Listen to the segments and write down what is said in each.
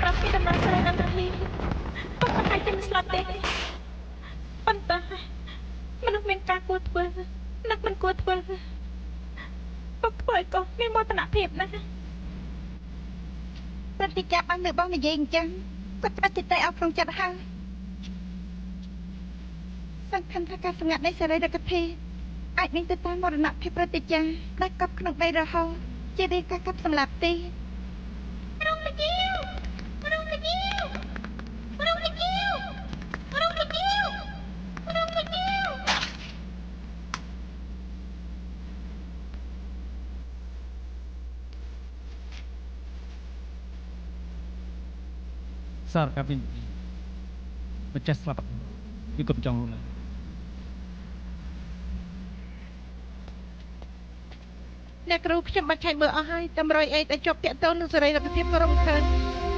รับมีដំណើរស្រីដល់នេះពុកប្រហែលជាមិនស្លាប់ទេប៉ុន្តែមនុស្សមានការគួរធ្វើនិងមិនគួរធ្វើពុកធ្វើឲ្យកូនមានមោទនភាពណាស់ព្រឹត្តិការណ៍បានលើបងនិយាយអញ្ចឹងគាត់ត្រាច់ចិត្តឲ្យក្នុងចិត្តហើយសង្ឃឹមថាការសម្ងាត់នៃសេរីរកធីអាចនឹងទៅតាមមរណភាពព្រឹត្តិការណ៍ដែលកប់ក្នុងដីរហូតជារៀងការកាប់សម្លាប់ទីរងលជីវរងលជីវរងលជីវរងលជីវរងលជីវសារកាវិញមិនចេះស្លាប់វាកុំចង់ណាអ្នកគ្រូខ្ញុំបាច់ឆែកមើលអស់ហើយតម្រុយអេតឲ្យជាប់តាក់ទងនឹងសេរីរកភាពក៏រំខាន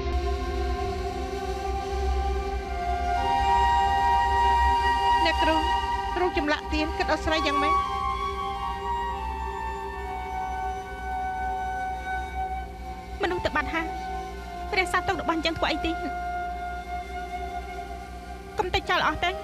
អ្នកគ្រូរូបចម្លាក់ទៀនគិតអស្រ័យយ៉ាងម៉េចមនុស្សទៅបាត់ហើយព្រះសាទុករបស់យ៉ាងធ្វើអីទីកុំតែចោលអស់ទៅ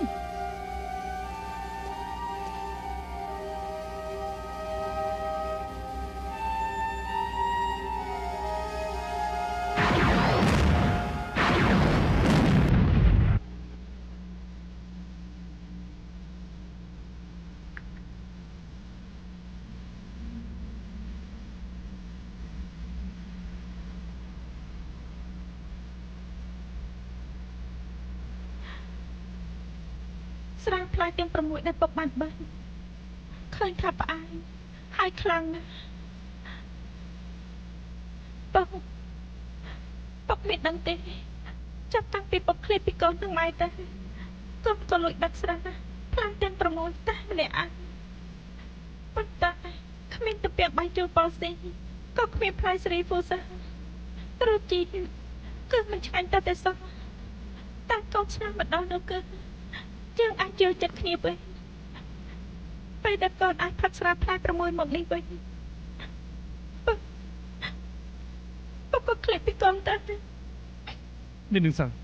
ស្រាផ្លែទាំង6ដែលពុកបានបេះឃើញថាផ្អែមហើយខ្លាំងណាស់ពុកមានដឹងទេចាប់តាំងពីពុកឃ្លាតពីកូននឹងម៉ែទៅកូនក៏លួចបាត់ស្រាផ្លែទាំង6តែម្នាក់ឯងប៉ុន្តែគ្មានទៅពាក់បាយជូនប៉លស៊ីក៏គ្មានផ្លែសេរីហ្វូសារសជាតិគឺមិនឆ្ងាញ់តែសោះតែកូនឆ្ងាញ់ម្ដងនោះគឺយើងអាចយល់ចិត្តគ្នាវិញពេលដែលកូនអាចផឹកស្រាផ្លែ6មកនេះវិញពុកក៏ឃ្លាតពីកូនទៅនេះនឹងសោះ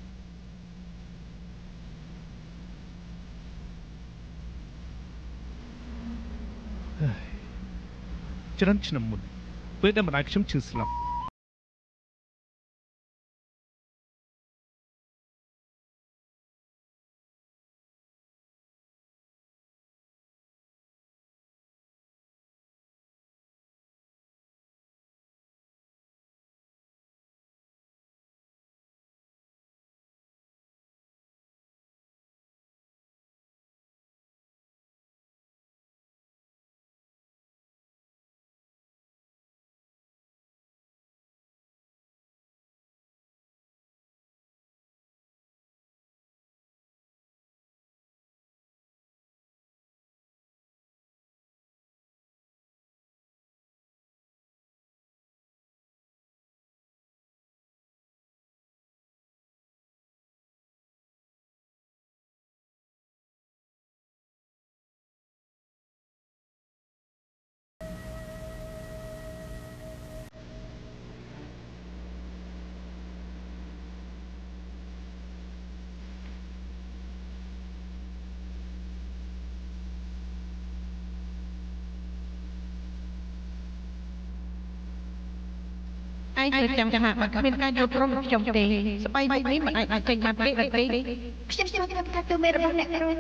ច្រើនឆ្នាំមុនពេលដែលម្ដាយខ្ញុំឈឺស្លាប់ឯងត្រូវចាំថាបើគ្មានការយល់ព្រមរបស់ខ្ញុំទេស្បែកមុខនេះមិនអាចចេញបានពេកទេខ្ញុំស្គាល់ថាទូមេរបស់អ្នកគ្រូ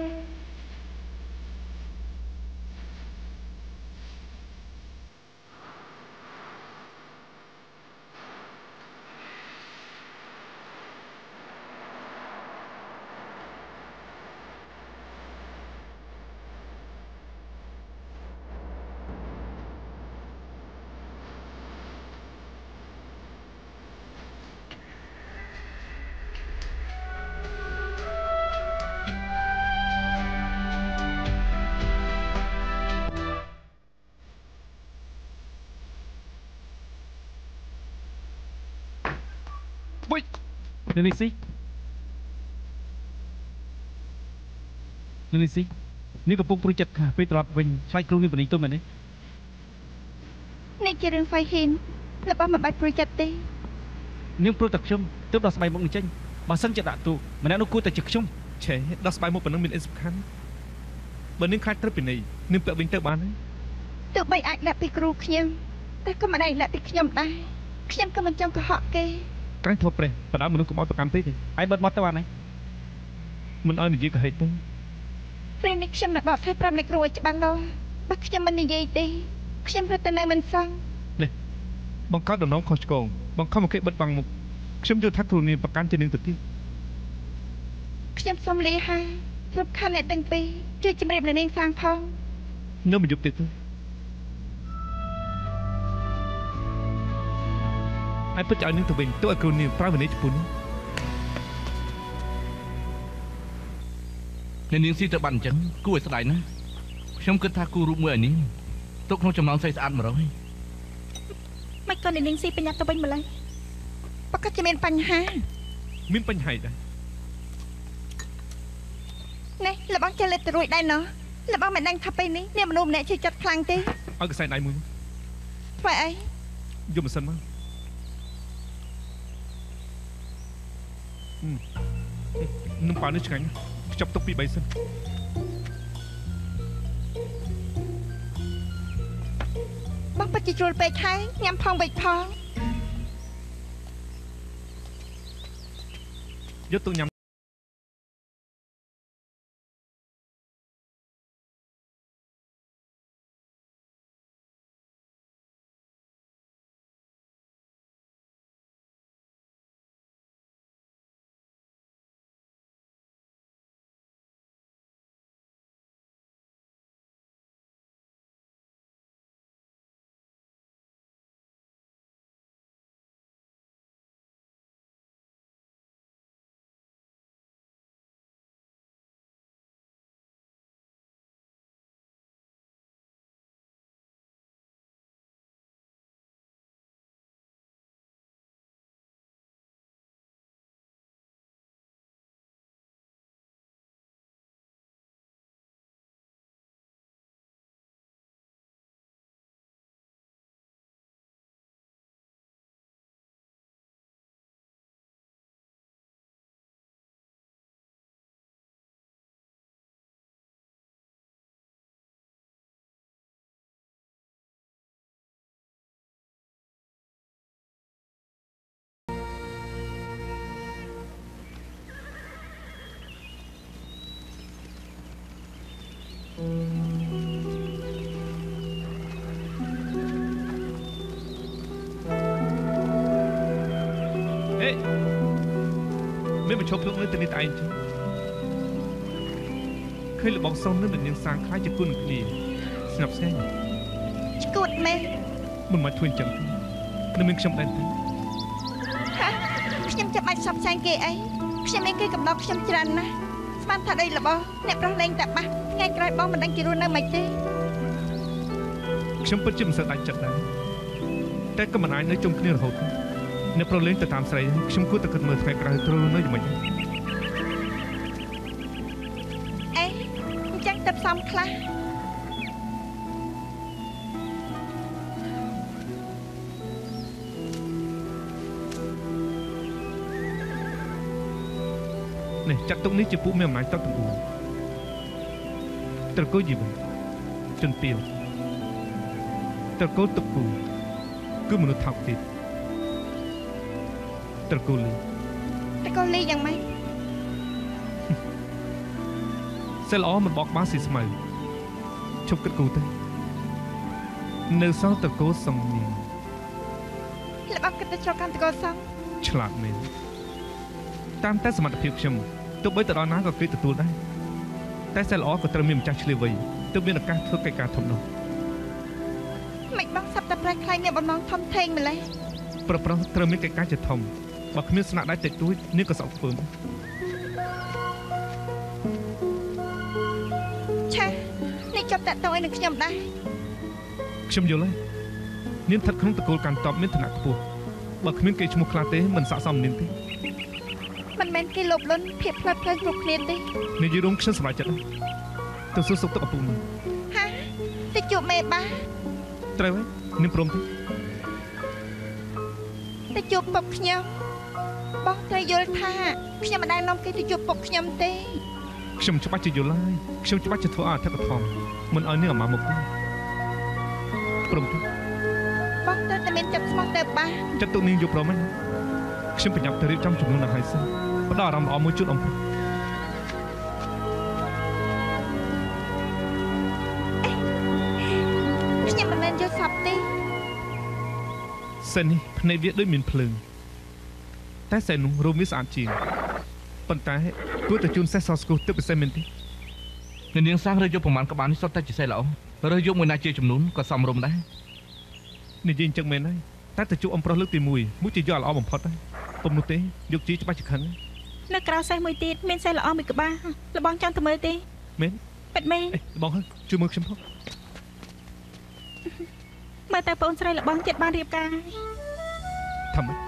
នេះស៊ីនេះកំពុងព្រួយចិត្តពេលត្រឡប់វិញឆ្លៃគ្រូមានបនីទុំមែនទេនេះជារឿងហ្វៃហ៊ីនរបស់មិនបាច់ព្រួយចិត្តទេនាងព្រោះតែខ្ញុំទើបដោះស្បែកមុខនេះចេញបើសិនជាដាក់ទូម្នាក់នោះគួរតែជាខ្ញុំឆេដោះស្បែកមុខប៉ុណ្ណឹងមានអីសំខាន់បើនាងខ្លាចត្រូវពីនេះនាងពាក់វិញទៅបានទេទោះបីអាចដាក់ពីគ្រូខ្ញុំតែក៏មិនអាចដាក់ពីខ្ញុំដែរខ្ញុំក៏មិនចង់កុហកគេក្រែងធ្វើប្រេះបណ្ដាមនុស្សកុំឲ្យប្រកាន់ពេកទេឯងបិទមាត់ទៅបានហើយមិនឲ្យនិយាយក៏ហេតុទៅព្រេងនេះខ្ញុំនឹងបកស្រាយប្រាប់អ្នកគ្រូឲ្យច្បាស់លាស់បើខ្ញុំមិននិយាយទេខ្ញុំរត់ទៅនៅមិនសងនេះបង្កើតដំណងខុសឆ្គងបង្ខំឲ្យគេបិទបាំងមុខខ្ញុំយល់ថាគ្រូនាងប្រកាន់ជានាងទៅទៀតខ្ញុំសុំលាហើយរំខានអ្នកទាំងពីរជួយជំរាបនាងសាងផងនៅមួយយប់ទៀតទៅហើយពិតឲ្យនាងទៅវិញទោះឲ្យគ្រូនាងប្រើវិន័យចំពោះនាងស៊ីទៅបាត់អញ្ចឹងគួរឲ្យស្ដាយណាស់ខ្ញុំគិតថាគូរូបមួយឲ្យនាងទុកក្នុងចំណងស្អីស្អាត100 មិនក៏នាងស៊ីបញ្ញាទៅវិញម្ល៉េះប្រកាសជាមានបញ្ហាមានបញ្ហាដែរនេះលបងចេះលេបទៅរួចដែរណោះលបងមិនដឹងថាពេលនេះអ្នកមនុស្សម្នាក់ជឿចិត្តខ្លាំងទេឲ្យកសែដៃមួយធ្វើអីយកម៉ាស៊ីនមកនំប៉ានេះឆ្ងាញ់ខ្ចប់ទុកពី3សិនបងពិតជាជ្រុលពេកហើយញ៉ាំផងវេចផងយកទុកញ៉ាំមានបញ្ឈប់ភ្លុកនៅទីនេះតែឯងចឹងឃើញលបងសុំនឹងនាងសាងខ្លាចជាគុណនឹងគ្នាស្ងាត់ស្ងាត់ឈួតមែនមិនមកធ្វើអញ្ចឹងនៅមានខ្ញុំដែរទេខ្ញុំចាំបាច់សបផ្សាយគេអីខ្ញុំមានគេកំដរខ្ញុំច្រើនណាស់ស្មានថាដីរបស់អ្នកប្រុសលេងតែបាសថ្ងៃក្រោយបងមិនដឹងជារស់នៅមិនទេខ្ញុំពិតជាមិនសូវដាច់ចិត្តដែរតែក៏មិនអាចនៅជុំគ្នារហូតអ្នកប្រុសលេងទៅតាមស្រីខ្ញុំគួរតែគិតមើលថ្ងៃក្រោយត្រូវនៅយ៉ាងម៉េចអេអញ្ចឹងទៅផ្សំខ្លះនេះចាត់ទុកនេះជាពួកមានអំណាចតទាំង4ត្រកូលជីវិតជនទាវត្រកូលទឹកគូគឺមនុស្សថោកទៀតត្រកូលលីយ៉ាងម៉េចសិលល្អមិនបកក្បាលស៊ីស្មៅឈប់គិតគូទៅនៅសល់ត្រកូលសងនាងលបគិតទៅជ្រកកាន់ត្រកូលសងឆ្លាតមែនតាមតែសមត្ថភាពខ្ញុំទោះបីទៅដល់ណាក៏គេទទួលដែរតែសិលល្អក៏ត្រូវមានម្ចាស់ឆ្លៀវវៃទើបមានឱកាសធ្វើកិច្ចការធំនោះមិនបងសាប់តែប្រែខ្លាយមានបំណងធំធេងម្លេះប្រប្រុសត្រូវមានកិច្ចការជាធំបើគ្មានស្នាដៃតិចតួចនាងក៏សោកធ្វើឆានេះចាប់តាក់ទងឲ្យនឹងខ្ញុំដែរខ្ញុំយល់ហើយនាងស្ថិតក្នុងតកូលកាន់តបមានឋានៈខ្ពស់បើគ្មានគេឈ្មោះខ្លះទេមិនស័ក្តិសមនាងទេមិនមែនគេលោភលន់ភាពផ្លើតផ្លើគ្រប់គ្នាទេនិយាយរួមខ្ញុំសម្រេចចិត្តទៅសួរសុខទុក្ខឪពុកនាងហាទៅជួបមេបាត្រូវហើយនាងព្រមទេទៅជួបពុកខ្ញុំបងត្រូវយល់ថាខ្ញុំមិនដែលនាំគេទៅជួបពុកខ្ញុំទេខ្ញុំច្បាស់ជាយល់ហើយខ្ញុំច្បាស់ជាធ្វើអធិកធមមិនឲ្យនាងអាម៉ាមុខទេព្រមទេបងត្រូវតែមានចិត្តស្មោះទៅបានចិត្តទុកនាងយកព្រមហ្នឹងខ្ញុំប្រញាប់ទៅរៀបចំចំនួនអាហារសិនផ្ដល់អារម្មណ៍ល្អមួយជូនអំពុកខ្ញុំមិនមែនយល់សប្តិទេសិននេះភ្នែកវាដូចមានភ្លើងតែសែននោះរោមវាស្អាតជាងប៉ុន្តែគួរតែជូនសេះសស្គូទឹកពិសេសមែនទេនាងសាងរើសយកប្រមាណក្បាលនេះសុទ្ធតែជាសេះល្អរើសយកមួយណាជាចំនួនក៏សមរម្យដែរនិយាយអញ្ចឹងមែនហើយតែទៅជួបអំប្រុសលើកទី1មួយជាយកល្អបំផុតហើយពុំនោះទេយកជីច្បាស់ជាខឹងនៅក្រៅសេះមួយទៀតមានសេះល្អមួយក្បាលលបងចង់ទៅមើលទេមែនពិតមែនបងហើយជួយមើលខ្ញុំផងមើលតែបងស្រីលបងចិត្តបានរៀបការថាម៉េច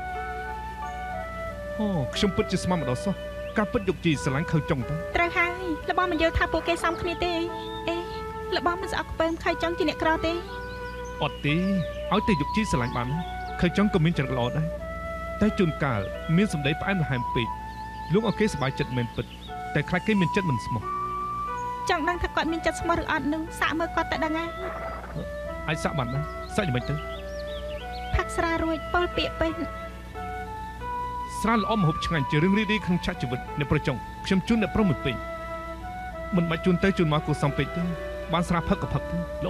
អូខ្ញុំពិតជាស្មានម្ដងសោះការពិតយកជីស្រឡាញ់ខៅចុងទៅត្រូវហើយលបងមិនយល់ថាពួកគេសំគ្នាទេអេលបងមិនស្អកខ្ពើមខៃចង់ជាអ្នកក្រទេអត់ទេឲ្យតែយកជីស្រឡាញ់បានខៅចុងក៏មានចរិតល្អដែរតែជួនកាលមានសម្ដីផ្អែមល្ហែមពេកលោកឲ្យគេសប្បាយចិត្តមែនពិតតែខ្លាចគេមានចិត្តមិនស្មោះចង់ដឹងថាគាត់មានចិត្តស្មោះឬអត់នឹងសាកមើលគាត់តែដឹងហើយអាចសាក់បានដែរសាក់យ៉ាងម៉េចទៅផាក់ស្រារួចពលពាកពេញស្រាល្អមហូបឆ្ងាញ់ជារឿងរីករាយក្នុងឆាកជីវិតអ្នកប្រចុងខ្ញុំជូនអ្នកប្រុសមួយពេញមិនបាច់ជូនទៅជូនមកគួរសំពេកទេបានស្រាផឹកក៏ផឹកទៅល្អ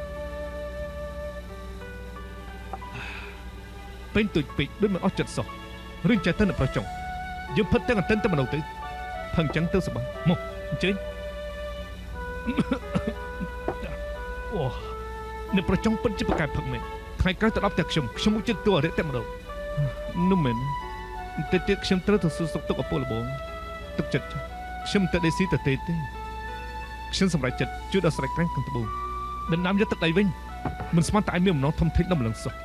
ពេញទុយពេកដូចមិនអស់ចិត្តសោះរឿងចេះទៅអ្នកប្រចុងយើងផឹកទាំងអន្តិនទៅម្ដងទៅផឹកអញ្ចឹងទៅសប្បាយមកអញ្ជើញអូអ្នកប្រចុងពិតជាប្រកែកផឹកមែនថ្ងៃក្រោយទៅដល់តែខ្ញុំមកជិតតួអរិយតែម្ដងនោះមែន តែទៀតខ្ញុំត្រូវទៅសួរសុខទុក្ខឪពុកម្លបងទឹកចិត្តខ្ញុំមិនទៅដេស៊ីទៅទេខ្ញុំសម្រេចចិត្តជួយដល់ស្រេចក្រាញ់ខាងត្បូងដណ្ដើមយកទឹកដីវិញមិនស្មានតែឯងមានបំណងធំធេងដល់ម្លឹងសោះ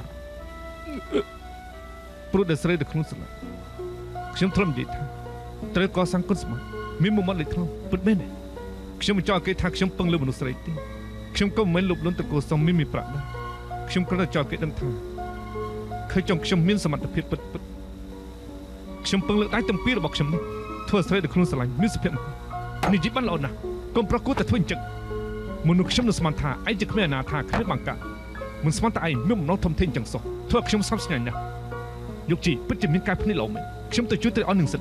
ព្រោះតែស្រីទៅខ្លួនស្រឡាញ់ខ្ញុំធ្លាប់និយាយថាត្រូវកសាងគុណសម្បត្តិមានមុខមាត់លេចធ្លោពិតមែនទេខ្ញុំមិនចង់ឲ្យគេថាខ្ញុំពឹងលើមនុស្សស្រីទេខ្ញុំក៏មិនមែនលុបលន់តកោសំមានប្រាក់ដែរខ្ញុំគ្រាន់តែចង់គេដឹងថាឃើញចង់ខ្ញុំមានសមត្ថភាពពិតខ្ញុំពឹងលើកដៃទាំងពីររបស់ខ្ញុំនេះធ្វើស្រីដល់ខ្លួនស្រឡាញ់មានសុភមង្គលនេះជីបានល្អណាស់កុំប្រគួតតែធ្វើអញ្ចឹងមនុស្សខ្ញុំនឹងស្មានថាឯងជាគ្មានអនាថាគ្មានបង្កាមិនស្មានតែឯងមានបំណងធំធេងអញ្ចឹងសោះធ្វើឲ្យខ្ញុំស្ងប់ស្ងាត់ណាស់យកជីពិតជាមានការភ្នែកល្អមែនខ្ញុំទៅជួយទៅអស់នឹងសិន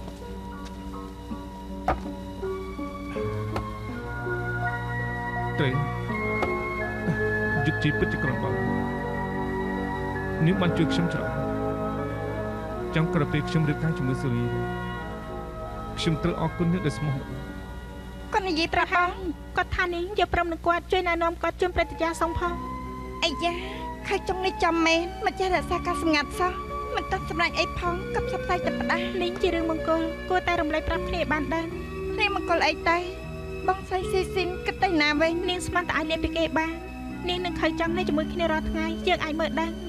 ត្រូវយកជីពិតជាក្រំបងនេះបានជួយខ្ញុំច្រើនចង់ក្រពេលខ្ញុំរៀបការជាមួយសូរីខ្ញុំត្រូវអរគុណអ្នកដែលស្មោះមកគាត់និយាយប្រាប់បងគាត់ថានាងយកព្រមនឹងគាត់ជួយណែនាំគាត់ជូនព្រឹត្តិការណ៍សងផងអាយ៉ាខៃចុងនេះចាំមែនមិនចេះរក្សាការសម្ងាត់សោះមិនតាត់សម្រាប់អីផងកັບផ្សព្វផ្សាយតែផ្ដាស់នេះជារឿងមង្គលគួរតែរំលែកប្រាប់គ្នាបានដឹងនេះមង្គលអីតែបងស្រីស៊ីស៊ីនគិតទៅណាវិញនាងស្មានតែអាចលៀបពីគេបាននាងនឹងខៃចង់នេះជាមួយគ្នារាល់ថ្ងៃយើងអាចមើលដឹង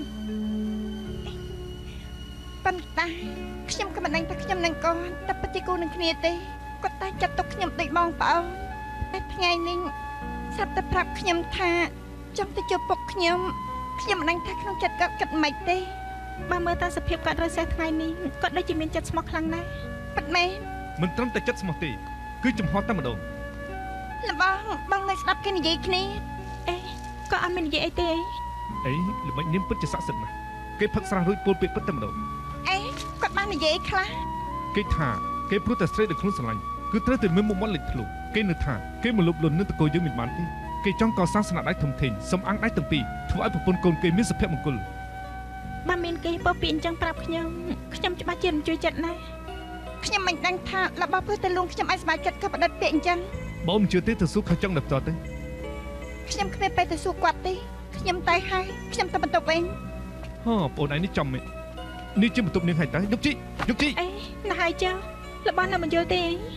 ប៉ុន្តែខ្ញុំក៏មិនដឹងថាខ្ញុំនឹងគាត់តែពិតជាគូនឹងគ្នាទេគាត់តែចាត់ទុកខ្ញុំដូចបងប្អូនតែថ្ងៃនេះស្រាប់តែប្រាប់ខ្ញុំថាចង់ទៅជួបពុកខ្ញុំមិនដឹងថាក្នុងចិត្តគាត់គិតមិនទេបើមើលតាមសភាពគាត់រើសសេះថ្ងៃនេះគាត់ដូចជាមានចិត្តស្មោះខ្លាំងណាស់ពិតមែនមិនត្រឹមតែចិត្តស្មោះទេគឺចំហតែម្ដងលបងនៅស្ដាប់គេនិយាយគ្នាអេគាត់អត់មាននិយាយអីទេអីល្បិចនាងពិតជាស័ក្តិសិទ្ធិណាស់គេផឹកស្រារួចពលពាក្យពិតតែម្ដងអេគាត់បាននិយាយខ្លះគេថាគេព្រោះតែស្រីដល់ខ្លួនស្រឡាញ់គឺត្រូវតែមានមុខមាត់លេចធ្លោគេនៅថាគេមកលុបលុននឹងតកោយើងមិនបានទេគេចង់កសាងស្នាដៃធំធេងសំអាងដៃទាំងពីរធ្វើឲ្យប្រពន្ធកូនគេមានសុភមង្គលបើមានគេពោពីអញ្ចឹងប្រាប់ខ្ញុំច្បាស់ជាមិនជួយចិត្តណាស់ខ្ញុំមិនដឹងថារបស់ព្រោះតែលួងខ្ញុំឲ្យស្បាយចិត្តក៏ផ្ដិតពាក្យអញ្ចឹងបើមិនជឿទេទៅសួរខចង់ដល់ផ្ទាល់ទៅខ្ញុំគ្មានពេលទៅសួរគាត់ទេខ្ញុំទៅហើយខ្ញុំទៅបន្ទប់វិញហ៎បងឯងនេះចំមែននេះជាបន្ទប់នាងហើយតើយកជីអេណាស់ហើយចុះរបស់នៅមិនយល់ទេ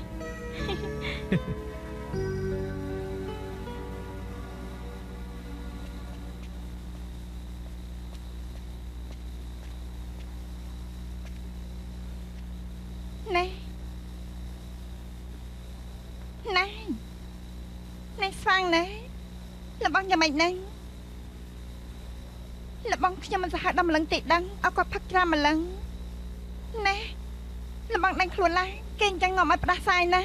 ណែស្វាងណែរបស់យ៉ាងម៉េចណែរបស់ខ្ញុំមិនសាហាវដល់ម្លឹងទេដឹងឲ្យគាត់ផឹកច្រើនម្លឹងណែលបងដាញ់ខ្លួនឡើងគេអញ្ចឹងងំឲ្យផ្ដាសាយណា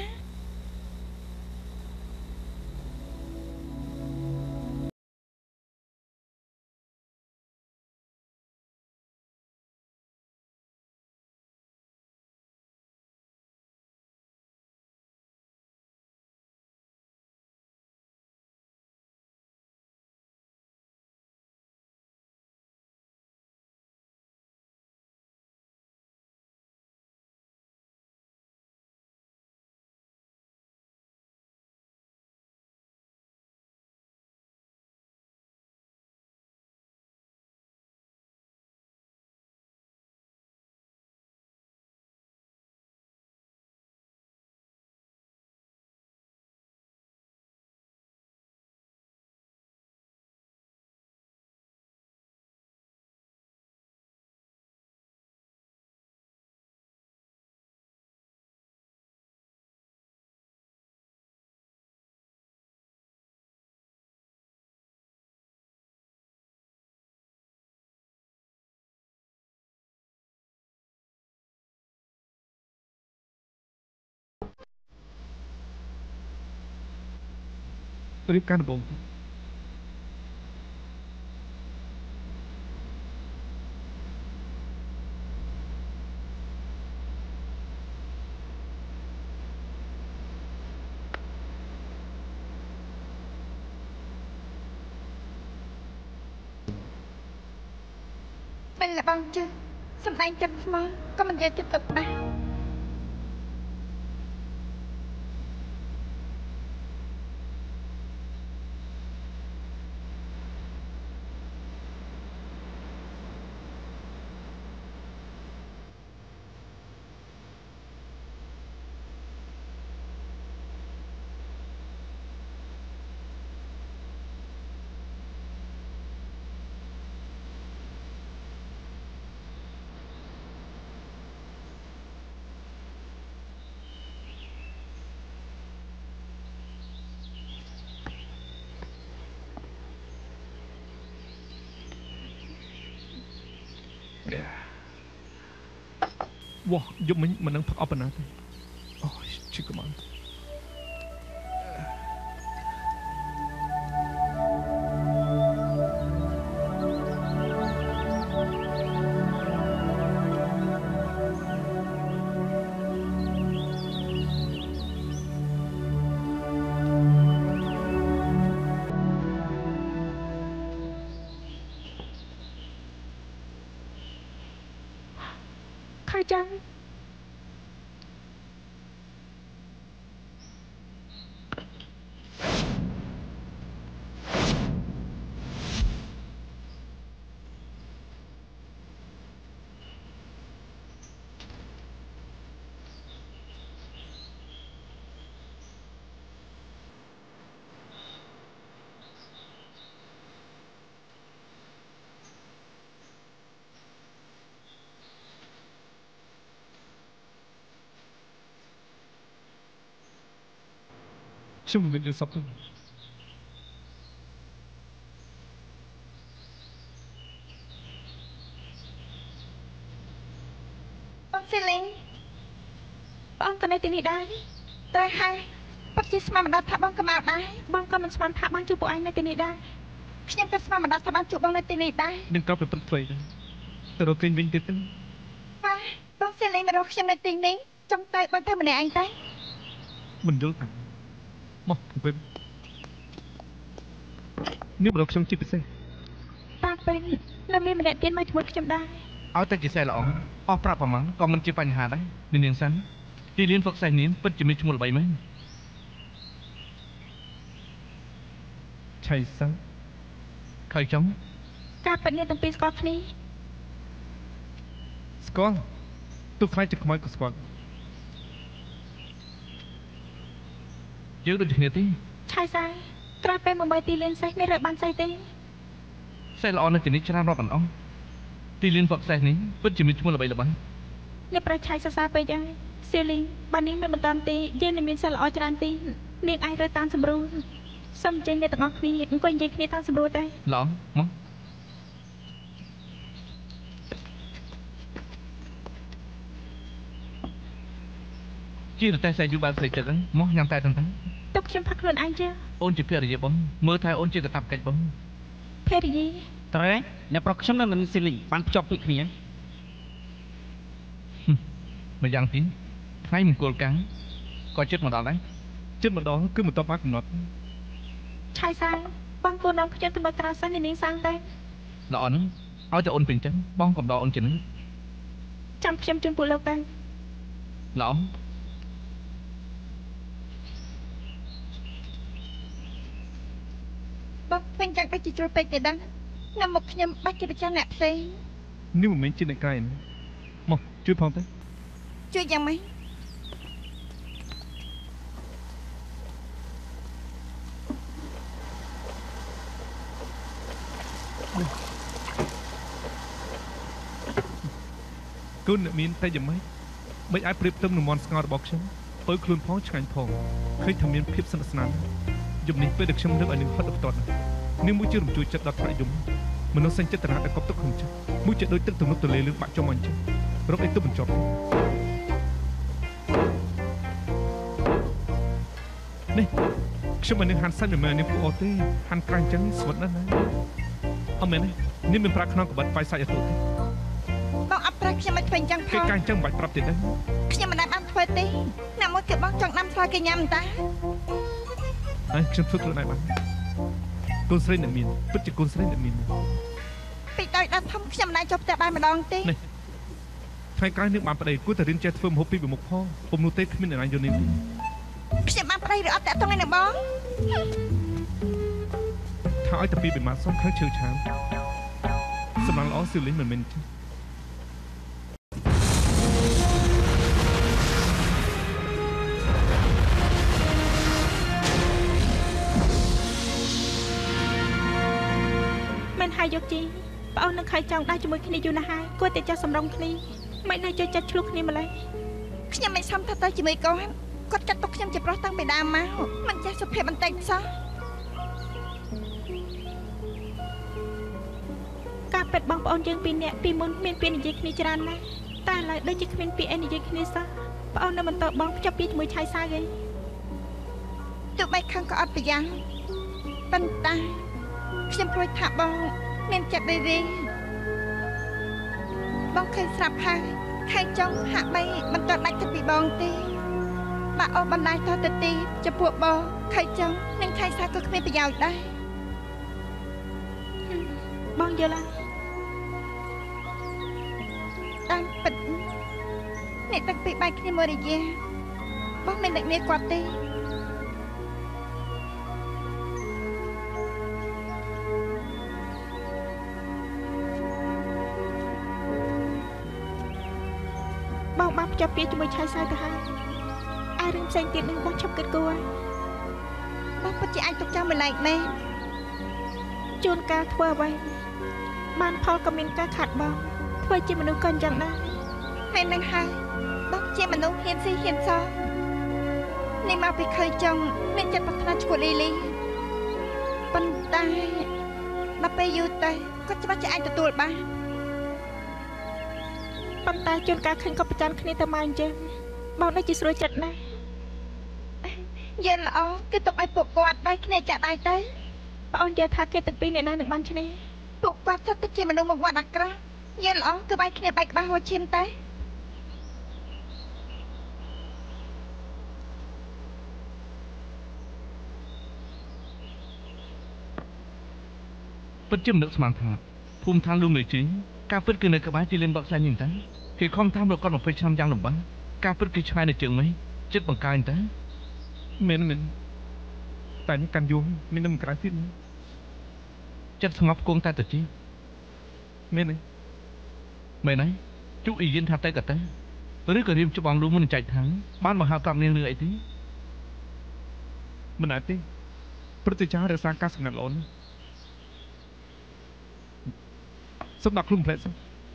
រៀបការដំបូងពេលលបងជឹកសំដែងចិត្តស្មោះក៏មិនយកចិត្តទុកដែរវ៉ោះយប់មិញមិននឹងផឹកអប់ប៉ុណ្ណាទេអូយឈឺក្បាលខៅចាំខ្ញុំមិនមានសពទេបងស៊ីលីងបងក៏នៅទីនេះដែរត្រូវហើយពិតជាស្មានមិនដល់ថាបងក៏មកដែរបងក៏មិនស្មានថាបងជួបពួកឯងនៅទីនេះដែរខ្ញុំក៏ស្មានមិនដល់ថាបានជួបបងនៅទីនេះដែរនឹងក្រោបទៅព្រឹកព្រៃដែរទៅរកគេងវិញទៀតទេម៉ែបងស៊ីលីងមករកខ្ញុំនៅទីនេះចង់ទៅបងទៅម្នាក់ឯងទៅមិនយល់ទេមកពេលនេះបរកខ្ញុំជាពិសេសតាមពេលនៅមានម្នាក់ទៀតមកជាមួយខ្ញុំដែរឲ្យតែជាខ្សែល្អអស់ប្រាប់ប្រមាណក៏មិនជាបញ្ហាដែរនាងសិនទីលានហ្វឹកខ្សែនាងពិតជាមានឈ្មោះល្បីមែនឆៃសាំងខៅចំការពិតនេះទាំងពីរស្គាល់គ្នាស្គាល់ទោះខ្លាចជាខ្មោចក៏ស្គាល់យើងដូចគ្នាទេឆៃសាយក្រោយពេលមកមើលទីលានសេះមានរើបានស្អីទេខ្សែល្អនៅទីនេះច្រើនរាប់អត់អស់ទីលានហ្វឹកខ្សែនេះពិតជាមានឈ្មោះល្បីល្បាញនេះប្រឆៃសរសើរពេកហើយសៀលីងបាននាងមិនបន្តទេយើងនឹងមានសិលល្អច្រើនទីនាងអាចរើតាមសម្រួលសូមចេញអ្នកទាំងអស់គ្នាអង្គុយនិយាយគ្នាតាមសម្រួលដែរល្អមកជាតែតែយូរបែបស្រីចិត្តហ្នឹងមកញ៉ាំតែទាំងទុកខ្ញុំផឹកខ្លួនឯងចាអូនជាភរិយាបងមើលថែអូនជាកាតព្វកិច្ចបងភរិយាត្រូវហើយអ្នកប្រុសខ្ញុំនិងស៊ីលីបានភ្ជាប់ពីគ្នាម្យ៉ាងទៀតថ្ងៃមង្គលកាំងក៏ចិត្តមកដល់ដែរចិត្តម្ដងគឺមិនតបបានកំណត់ឆៃសាងបងកូននាំខ្ញុំទៅមើលត្រាសិននាងសាងតែល្អហ្នឹងឲ្យតែអូនពេញចិត្តបងកំដរអូនជានឹងចាំខ្ញុំជូនពួកលោកទៅល្អបងពេញចាំបាច់ជាជ្រុលពេកទេដឹងនៅមុខខ្ញុំបាច់ជាប្រចាំអ្នកផ្សេងនេះមិនមែនជាអ្នកក្រែណាមកជួយផងទៅជួយយ៉ាងម៉េចគុណអ្នកមានតែយ៉ាងម៉េចមិនអាចប្រៀបផ្ទឹមនឹងមន់ស្ងោររបស់ខ្ញុំបើខ្លួនផងឆ្ងាញ់ផងឃើញថាមានភាពស្និទ្ធស្នាលយប់នេះពេលដែលខ្ញុំនឹកឲ្យនឹងហត់ដល់ផ្ទាត់នាងមួយជារំជួយចិត្តដល់ថ្នាក់យំមនុស្សសេចចិត្តតាដែលកប់ទុកក្នុងចិត្តមួយជាដូចទឹកទំនប់ទលេលឿនបាក់ចំអញ្ចឹងរកអីទៅបញ្ចប់នេះខ្ញុំមិននឹងហាន់សាច់មិនមែននាងពួកអត់ទេហាន់ក្រាញ់អញ្ចឹងស្វិតណាស់ណាអត់មែនទេនាងមិនប្រាក់ក្នុងក្បិតបាយសាច់ឲ្យទៅបងអត់ប្រាស់ខ្ញុំមិនធ្វើអញ្ចឹងផគេងកាយអញ្ចឹងមិនបាច់ប្រាប់ទៀតទេខ្ញុំមិនដែលបានធ្វើទេណាមួយគឺបងចង់ដាំស្វាយគេញ៉ាំតាហើយខ្ញុំធ្វើខ្លួនឯងបានកូនស្រីអ្នកមានពិតជាកូនស្រីអ្នកមានពីដល់ដល់ធំខ្ញុំមិនដែលចុះផ្ទះបានម្ដងទេថ្ងៃក្រោយនឹងបានប្តីគួរតែរៀនចេះធ្វើម្ហូបពីមុខផងពុំនោះទេគ្មានអ្នកណាយល់នាងទេខ្ញុំបានប្តីឬអត់តាក់ទងឯនឹងបងថាឲ្យតែពីបិមាសុំខាងឈើឆាមសម្លល្អស៊ីលីងមិនមែនទេមិនហើយយកជីប្អូននឹងខៃចង់ដែរជាមួយគ្នាយូរណាស់ហើយគួរតែចេះសម្រុងគ្នាមិននៅជួយចិត្តឆ្លុះគ្នាម្ល៉េះខ្ញុំមិនសមថាទៅជាមួយគាត់គាត់ចាត់ទុកខ្ញុំជាប្រុសតាំងពីដើមមកមិនចេះសុភាពបន្តិចសោះការពិតបងប្អូនយើងពីរនាក់ពីមុនមានពាក្យនិយាយគ្នាច្រើនណាស់តែឥឡូវដូចជាគ្មានពាក្យអីនិយាយគ្នាសោះប្អូននៅបន្តបងភ្ជាប់ពាក្យជាមួយឆៃសាយឯងទោះបីខឹងក៏អត់ប្រយ័ត្នប៉ុន្តែខ្ញុំព្រួយថាបងមានចិត្តរីរីបងឃើញស្រាប់ហើយខែចង់ហាក់បីមិនទាន់ដាច់ទឹកពីបងទេបើអូបណ្ដាយតទៅទីចំពោះបងខែចង់នឹងឆៃសាយក៏គ្មានប្រយោជន៍ដែរបងយល់ហើយតាមពិតអ្នកតាំងពីបាយគ្នាមួយរយៈបងមិននឹកនាងគាត់ទេបងបានភ្ជាប់ពាក្យជាមួយឆៃសាយទៅហើយអារឿងផ្សេងទៀតនឹងបងឈប់គិតគូរបងពិតជាអាចទុកចោលម្លែកមែនជួនកាលធ្វើអ្វីបានផលក៏មានការខាត់បងធ្វើជាមនុស្សក៏អញ្ចឹងដែរមែននឹងហើយបងជាមនុស្សហ៊ានស៊ីហ៊ានសងនេះមកពីឃើញចង់មានចិត្តប្រាថ្នាឈ្មោះលីលីប៉ុន្តែដល់ពេលយូរទៅគាត់ច្បាស់ជាអាចទទួលបានប៉ុន្តែជួនកាលឃើញក៏ប្រច័ណ្ឌគ្នាទៅមកអញ្ចឹងបងដូចជាស្រួលចិត្តណាស់យល់ល្អគឺទុកឲ្យពួកគាត់ដៃគ្នាចាក់ដៃទៅបងអូនយល់ថាគេទាំងពីរអ្នកណានឹងបានឈ្នះពួកគាត់ស្ថិតតែជាមនុស្សមកវត្តអាក្រក់យល់ល្អគឺបែកគ្នាបែកក្បាលហួឈាមទៅពិតជាមិននឹកស្មានថាភូមិឋានលូមលេជីការពិតគឺនៅក្បែរទីលានបកស្រាយនេះតាគេខំតាមរកគាត់20ឆ្នាំយ៉ាងលំបាកការពិតគឺឆ្ងាយនៅជើងមីចិត្តបង្កើនតាមែនតែនេះកាន់យូរមាននឹងក្រៅទៀតចិត្តស្ងប់គង់តែទៅជាមែនទេមែនហើយជុកអ៊ីយិនថាទៅក៏ទៅឬក៏រៀមច្បងលូមុនចែកថាងបានមកហៅប្រាប់នាងរឿងអីទេមិនអាចទេព្រឹត្តិការណ៍រក្សាការសម្ងាត់ល្អណាស់សុំដាក់ខ្លួនផ្លែសិន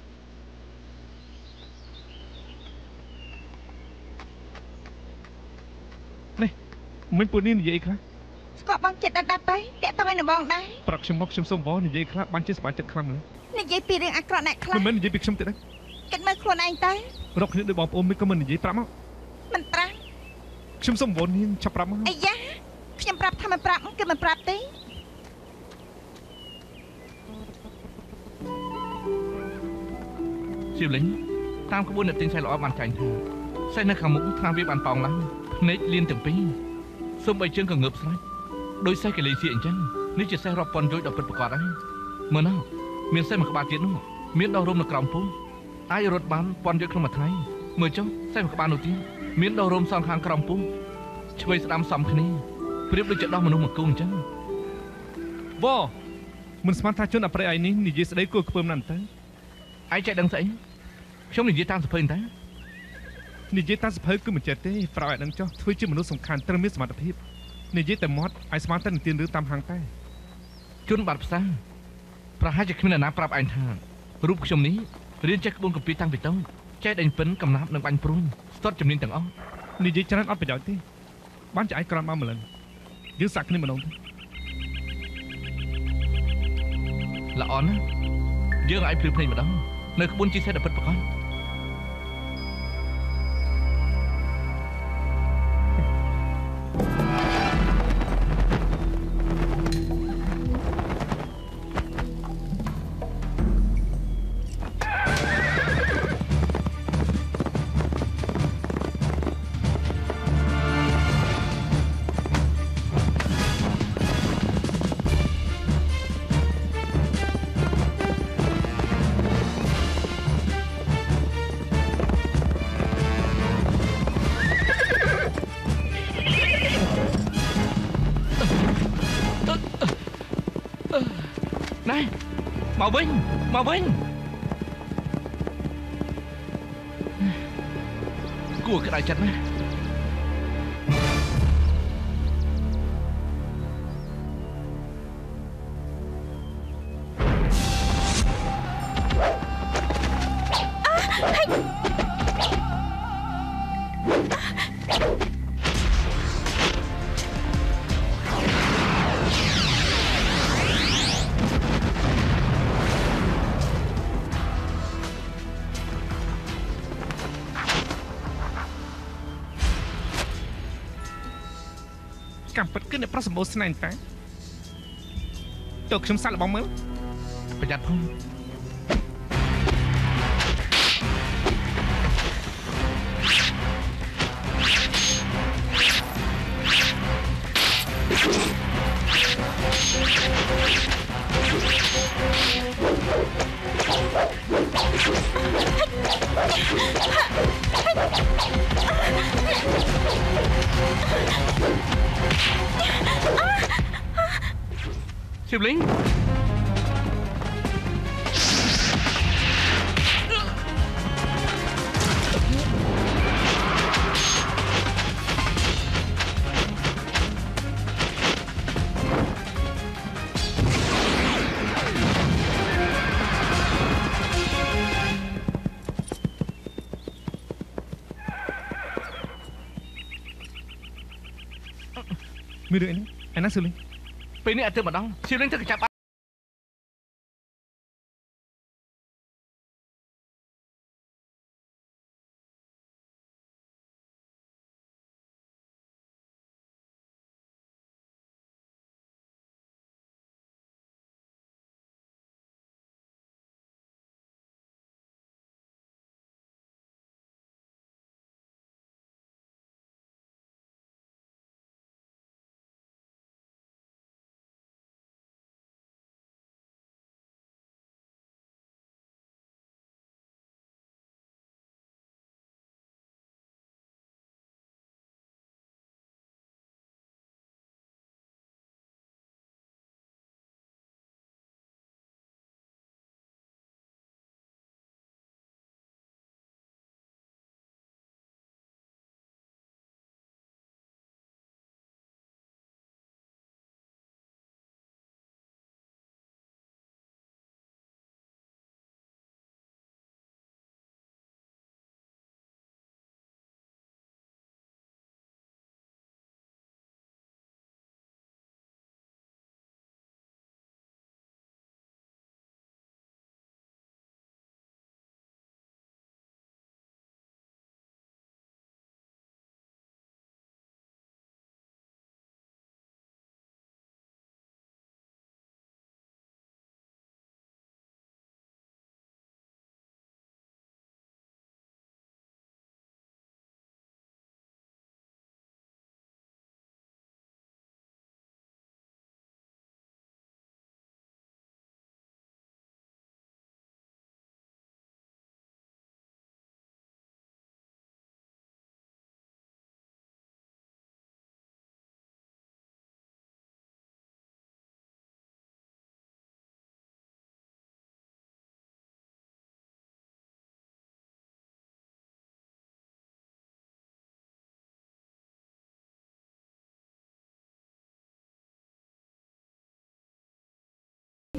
នេះមិនពួកនេះនិយាយខ្លះស្គាល់បងចិត្តដាច់ទៅតាក់ទងឲ្យនឹងបងដែរប្រាប់ខ្ញុំមកខ្ញុំសុំវនិយាយខ្លះបានជាសប្បាយចិត្តខ្លាំងណាស់និយាយពីរឿងអាក្រក់អ្នកខ្លះមិនមែននិយាយពីខ្ញុំទេណាគិតមើលខ្លួនឯងទៅរកគ្នាដូចបងប្អូនមិនក៏មិននិយាយប្រាប់មកមិនប្រាំខ្ញុំសុំវល់នាងចាប់ប្រាប់មកអាយ៉ាខ្ញុំប្រាប់ថាមិនប្រាប់គឺមិនប្រាប់ទេសៀវលីងតាមក្បួនអ្នកទិញខ្សែល្អបានចាញ់ថាខ្សែនៅខាងមុខថាវាបានប៉ោងឡើងភ្នែកលៀនទាំងពីរសូម្បីជើងក៏ងើបស្រាច់ដោយសេះកេលីសៀអញ្ចឹងនេះជាសេះរាប់ពាន់យោជដល់ពិតប្រាកដហើយមើលណោះមានសេះមួយក្បាលទៀតនោះមានដុះរោមនៅក្រោមពុះអាចរត់បានពាន់យោជក្នុងមួយថ្ងៃមើលចុះសេះមួយក្បាលនោះទៀតមានដុះរោមសងខាងក្រោមពុះឆ្វេងស្ដាំសំគ្នាប្រៀបដូចជាដោះមនុស្សមួយគូអញ្ចឹងវ៉មិនស្មានថាជនអប្រិយឯនេះនិយាយស្ដីគួរខ្ពើមណាស់ទៅឯងចេះដឹងស្អីខ្ញុំនិយាយតាមសភើតែនិយាយតាមសភៅគឺមិនចេះទេប្រឲ្យដឹងចុះធ្វើជាមនុស្សសំខាន់ត្រូវមានសមត្ថភាពនិយាយតែមាត់ឲ្យស្មានតែនឹងទៀនឬតាមហាងតែជនបាត់ផ្សារប្រហែលជាគ្មានអ្នកណាប្រាប់ឯងថារូបខ្ញុំនេះរៀនចេះក្បួនកំពីតាំងពីតូចចេះដេញពិនកំណាប់និងបាញ់ព្រួញស្ទាត់ជំនាញទាំងអស់និយាយច្រើនអត់ប្រយោជន៍ទេបានជាឯងក្រំមកម្លឹងយើងសាក់គ្នាម្ដងទៅល្អណាស់យើងឲ្យភ្លឺភ្នែកម្ដងនៅក្បួនជីសេះដ៏ពិតប្រាកដ ណែមកវិញគួរក្តៅចិត្តណាស់កម្មពិតគឺអ្នកប្រុសសម្បូរស្នេហ៍តែតើខ្ញុំសាក់លបងមើលប្រយ័ត្នផង សៀវលីងមានរឿងអីនេះឯណាសឺលីងពេលនេះអត់ទៅម្ដងសៀវលីងទៅកចាប់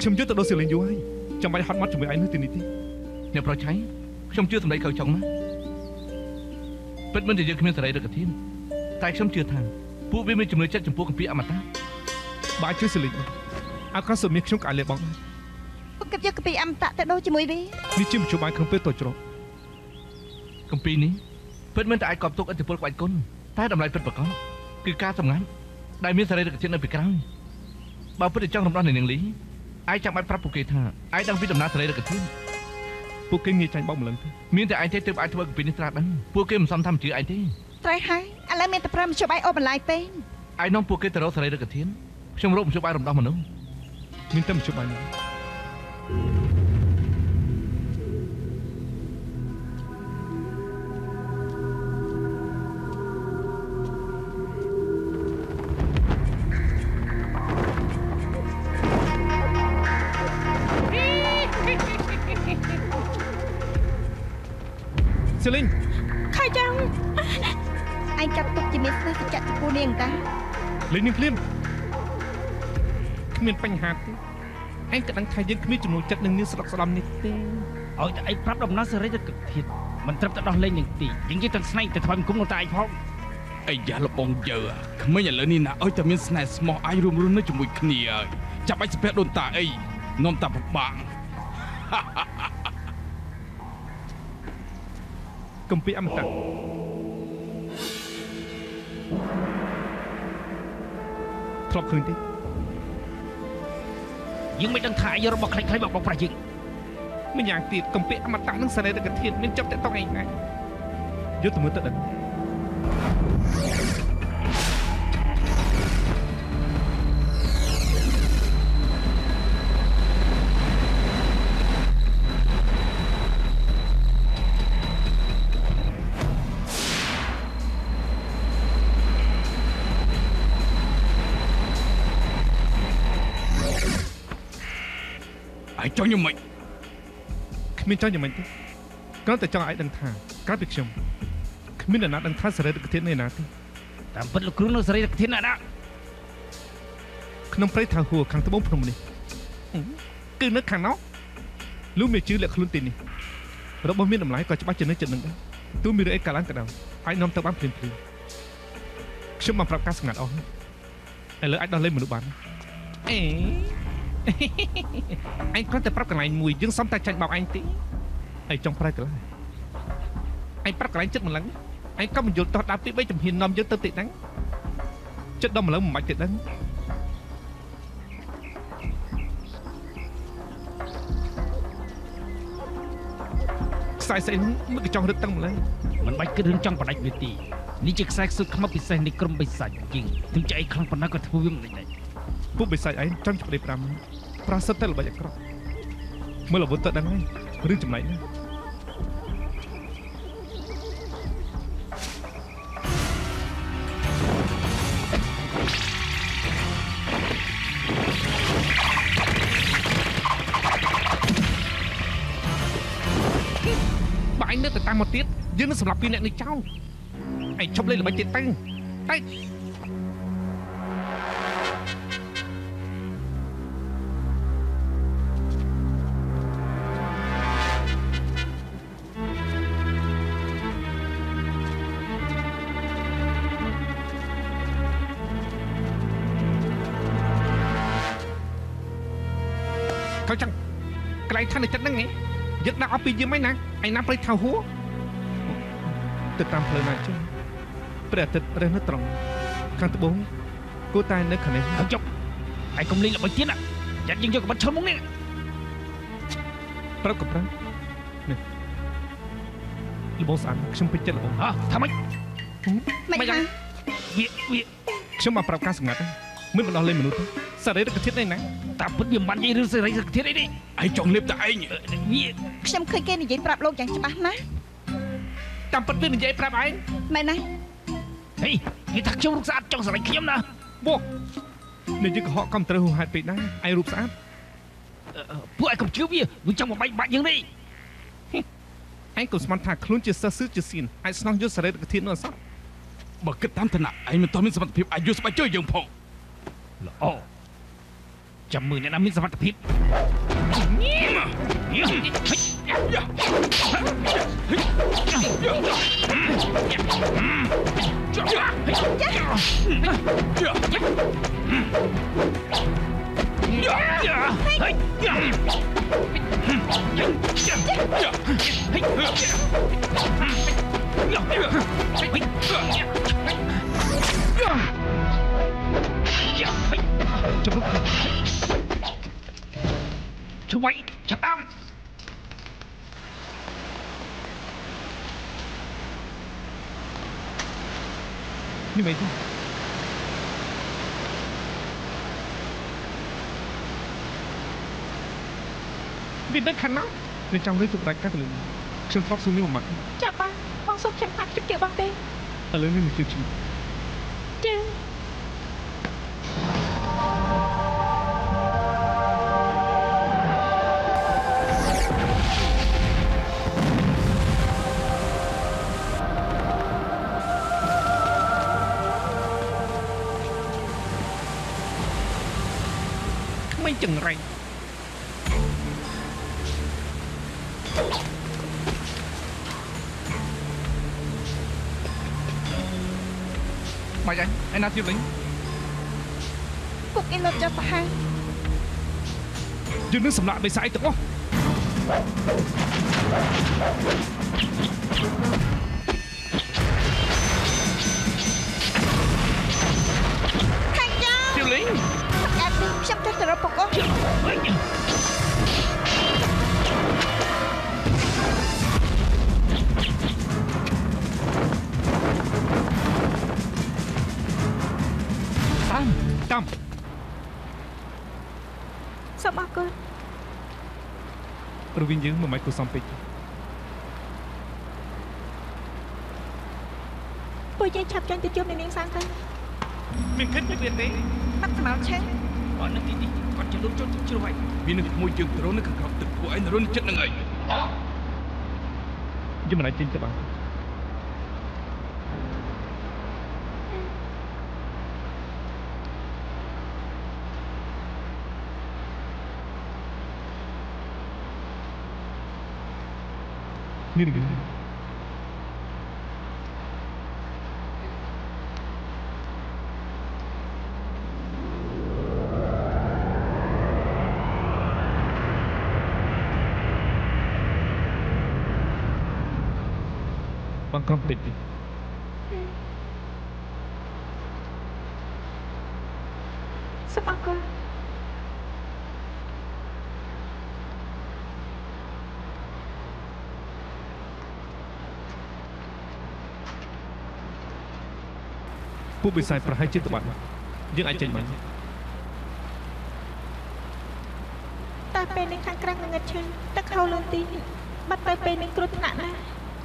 ខ្ញុំយកទៅដល់សិលេងយូរហើយចាំបាច់ហត់មាត់ជាមួយឯងនោះទីនេះទេអ្នកប្រឆៃខ្ញុំជឿសម្ដីកៅចុងណាពិតមិនជាយើងគ្មានសេរីរកធានតែខ្ញុំជឿថាពួកវាមានជំនឿចិត្តចំពោះគម្ពីរអមតាបើជឿសិលេងអត់ក៏សុំមានខ្ញុំក៏អាចលេបបងដែរពួកគេយកគម្ពីរអមតៈទៅដូរជាមួយវានេះជាមធ្យោបាយក្នុងពេលតូចច្រកគម្ពីរនេះពិតមិនតែអាចកប់ទុកឥទ្ធិពលក្បាច់គុណតែតម្លៃពិតប្រាកដគឺការសម្ងាត់ដែលមានសេរីរកធាននៅពីក្រោយបើពិតជាចង់រំដោះនៅនាងលីឯងចាំបាច់ប្រាប់ពួកគេថាឯងដឹងពីដំណើរសេរីរកធានពួកគេងាយចាញ់បោកម្លឹងទេមានតែឯងទេទើបអាចធ្វើគម្ពីរនេះត្រាស់ដឹងពួកគេមិនសមថាមិនជឿឯងទេត្រូវហើយឥឡូវមានតែប្រើមធ្យោបាយអូបន្លាយពេកឯងនាំពួកគេទៅរកសេរីរកធានខ្ញុំរកមធ្យោបាយរំដោះមនុស្សមានតែមធ្យោបាយនេះសិលេងខៃចាំឯងចាត់ទុកជាមានស្នេហ៍សច្ចៈចំពោះនាងតាលេងនាងភ្លាមគ្មានបញ្ហាទេឯងក៏ដឹងថាយើងគ្មានចំណូលចិត្តនឹងនាងស្រុកស្ដំនេះទេឲ្យតែឯងប្រាប់ដំណើរសេរីរកធាតុមិនត្រឹមតែដោះលែងនឹងទីយើងនិយាយទាំងស្នែងទៅថ្វាយបង្គំនឹងតែឯងផងអីយ៉ាលបងយើក្មេងឥឡូវនេះណាឲ្យតែមានស្នេហ៍ស្មោះអាចរួមរស់នៅជាមួយគ្នាហើយចាប់បាច់ស្ពះដូនតាអីនាំតាពិបាកគម្ពីរអមតៈធ្លាប់ឃើញទេយើងមិនដឹងថាអាយុរបស់ខ្លីៗមកបងប្រាស់យើងម្យ៉ាងទៀតគម្ពីរអមតៈនឹងសេរីរកធាតុមានចាប់តែតង់ឯងណាយកទៅមើលទៅដឹងចង់យ៉ាងម៉េចគ្មានចង់យ៉ាងម៉េចទេគ្រាន់តែចង់ឲ្យដឹងថាក្រៅពីខ្ញុំគ្មានអ្នកណាដឹងថាសេរីរកធាតុនេះណាទេតាមពិតលោកគ្រូនៅសេរីរកធាតុណាក្នុងព្រៃថាហួរខាងត្បូងភ្នំនេះគឺនៅខាងនោះលោកមានជឿលាក់ខ្លួនទីនេះរបស់មានតម្លៃក៏ច្បាស់ជានៅចិត្តនឹងដែរទោះមានរឿងអីកើតឡើងក៏ដោយអាចនាំទៅបានភ្លាមខ្ញុំបានប្រាប់ការស្ងាត់អស់ឥឡូវអាចដោះលែងមនុស្សបានអេអញគ្រាន់តែប្រាប់កន្លែងមួយយើងសុំតែចាញ់បោកអញទេហើយចង់ប្រែកន្លែងអញប្រាប់កន្លែងចិត្តម្លឹងអញក៏មិនយល់តោះដល់ពី3ជំហាននាំយើងទៅទីហ្នឹងចិត្តដល់ម្លឹងមិនបាច់ទេដឹងខ្សែស្អីមិនក៏ចង់រឹតតាំងម្ល៉េះមិនបាច់គិតរឿងចង់បដាច់វាទីនេះជាខ្សែសុទ្ធខ្មត់ពិសេសនៃក្រុមបិសាចជាងទើបចៃខ្លាំងប៉ុណ្ណាក៏ធ្វើវាមិនដែរពួកបិសាចឯងចង់ច្បាស់5ប្រសិទ្ធតែល្បិចអាក្រក់មើលអាវុធទៅដឹងហើយរឿងចំណៃណាបើឯងនៅតែតាមមកទៀតយើងនឹងសម្លាប់ពីអ្នកនេះចោលឯងឈប់លេងល្បិចទៀតទៅเขาจังไกลท่านในจัดนั่งไงยึดนักเอาปียืมไหมนะไอ้น้ำไปเท้าหัวติดตามเพลินนะจ้ะเปรียบติดเรื่องนัดตรงข้างตะบงกูตายนึกขนาดเขาจบไอ้กรมลีหลับไปทิ้งอ่ะยัดยิงโยกับมันชนมุ้งนี่ปรากฏนะนี่ลูกบอสอันฉันไปเจอลูกฮะทำไมไม่กันวิฉันมาปรับการสังกัดไม่มาลองเล่นมนุษย์สารกระเทียนได้นะแต่พุทธยมบันยี่หรือสารกระเทียนได้ดิไอ้จงเล็บแต่ไอ้เนี่ยฉันเคยเกณฑ์ในใจปรับโลกอย่างฉบับนะจำปัดเป็นในใจปรับไอ้ไม่นะเฮ้ยยี่ทักช่วงลูกสาวจงสารเขียมนะบวกในยึกhọ cầm tờ hùng hạt bịนะไอ้รูปสาวพวกไอ้cầm chiếu biaมึงtrong một bay bạcยังđi ไอ้กับสมันถักคลุ้นจะซื้อจะสินไอ้สนองยุสารกระเทียนนั่นซะบักกึศตามถนัดไอ้มันตอนมีสมรรถภาพอายุสบายเจอยังพออ๋อชចាំមើលអ្នកណាមានសមត្ថភាពช่วยจับตามนี่ไม่ใช่វាដឹកខាងណានឹងចាំលើទុកដាច់កាត់លឿនខ្ញុំធ្លាប់សួរនេះមួយម៉ាត់ចាប់បានបងសុំខ្ញុំថាខ្ញុំជឿបងទេឥឡូវនេះនឹងជឿខ្ញុំជឿក្មេងចង្រៃមកយ៉ាងឯណាទៀតវិញពួកគេលត់ចាប់ប្រហែលយើងនឹងសម្លាប់បិសាចទាំងអស់ខាងយ៉ាទៀវលីងអាប់ខ្ញុំចេះទៅរកពួកគាត់តាមសូមអរគុណរវាងយើងមិនមិនគួរសំពេចពួកយើងឆាប់ចាញ់ទៅជួបនៅនាងសាំងទៅមានគិតទៀតទេបាត់ខ្មៅឆេះអត់នឹងទីនេះគាត់ជាលុបចូលទឹកជ្រោះហើយមាននឹងក្មួយជើងដ្រូននៅខាងក្រោមទឹកពួកឯងរុនចិត្តនឹងអីយើងមិនអាចចេញទៅបាននេះនេះបងក្រុមតិចទីសូមអរគុណពួកបិសាចប្រហែលជាត្បាត់យើងអាចចេញបានតែពេលនេះខាងក្រៅងងឹតឈឹងទឹកហូរលឿនទីបាត់ទៅពេលនេះគ្រោះថ្នាក់ណាស់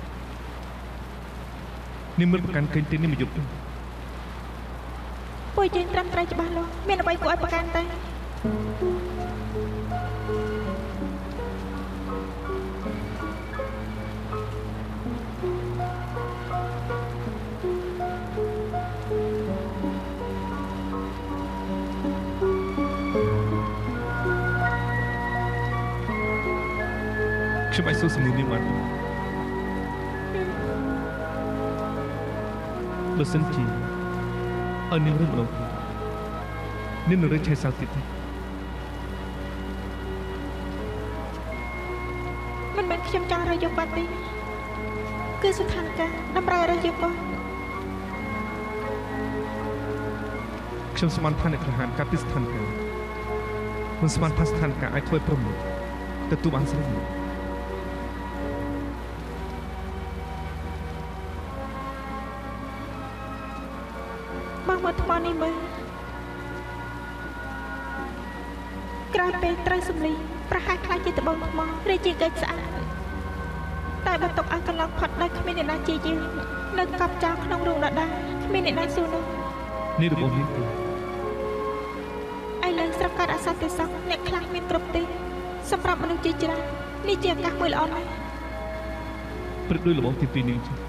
នេះមិនប្រកាន់ឃើញទីនេះមកយប់ទេពួកយើងត្រឹមត្រូវច្បាស់លាស់មានអ្វីគួរឲ្យប្រកាន់ទេខ្ញុំអាចសួរសំណួរនេះបានបើសិនជាអើនាងរឹកម្ដងនាងនឹងរើឆេះសៅទៀតទេមិនមែនខ្ញុំចង់រើយកបាត់ទេគឺស្ថានភាពតម្រូវរើយកបាត់ខ្ញុំស្មានថាអ្នកក្លាហានកាត់ពីស្ថានភាពមិនស្មានថាស្ថានភាពអាចធ្វើព្រមទទួលបានស្រីមួយបងមកថ្មនេះមើលក្រោយពេលត្រូវសម្លីប្រហែលខ្លាចជាត្បូងថ្មឬជាកិច្ចស្អាតតែបើຕົកឲ្យកន្លងផុតដោយគ្មានអ្នកណាជាយើងនៅកប់ចោលក្នុងរូងដដែលគ្មានអ្នកណាសួរនោះនេះរបស់នាងទេឥឡូវស្រាប់កើតអសន្តិសុខអ្នកខ្លះមានគ្រប់ទេសម្រាប់មនុស្សជាច្រើននេះជាឱកាសមួយល្អណាស់ព្រឹកដោយរបស់ទី2នាងចឹង